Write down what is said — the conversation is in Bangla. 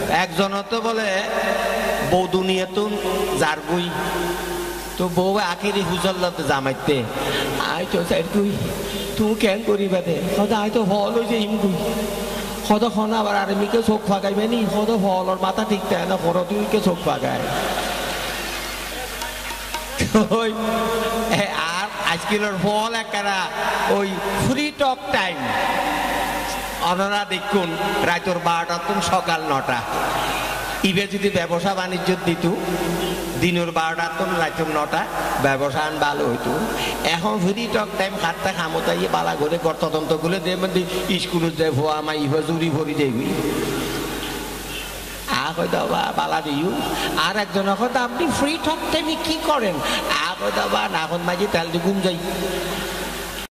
একজন তো বলে বউ দুনিয়া তো যার গুই তো বউ আখেরি হুজল্লাতে জামাইতে আই তো স্যার তুই কেন করিবা দে হয়তো আই তো ফল হয়েছে হিমগুই হয়তো খন আবার আর্মিকে চোখ ফাঁকাইবে নি হয়তো ফলর মাথা ঠিক থাকে না হর তুইকে চোখ ফাঁকায় আর আজকের ফল একারা ওই ফ্রি টক টাইম অনারা দেখুন রাতর 12টা তো সকাল 9টা ইবে যদি ব্যবসা বাণিজ্য দিত দিনের 12টা তো রাতর 9টা ব্যবসা আন ভালো হইতো এখন ফ্রি টক টাইম খাটটা খামতাইয়ে বালা ঘরে তদন্ত করে দেবেন স্কুলে যায় ভুয়া মা ইভা জুড়ি ভরি যাইবি বালা দিও আর একজন এখন আপনি ফ্রি টক টাইমে কি করেন এখন মাঝে তেল দিয়ে ঘুম যাই